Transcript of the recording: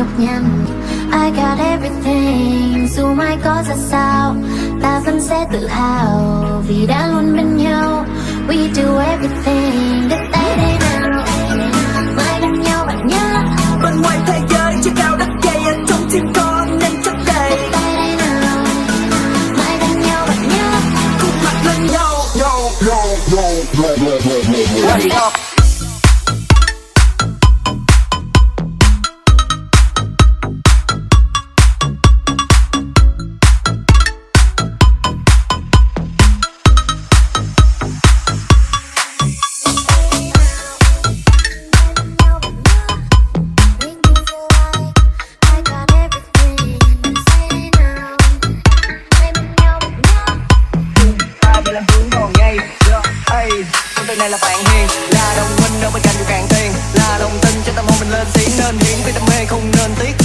nhanh. I got everything, dù mai có ra sao ta vẫn sẽ tự hào vì đã luôn bên nhau. We do everything, đất tay đây nào, mai gặp nhau bạn nhớ. Bên ngoài thế giới chưa cao đất dày, ở trong tim con nên chắc đầy. Đất tay đây nào, mai gặp nhau bạn nhớ. Khuôn mặt lên nhau, Ready up. Từ này là bạn hiền, là đồng minh ở bên cạnh dù càng tiền, là đồng tin cho tâm hồn mình lên tiếng, nên hiển vì đam mê không nên tiếc.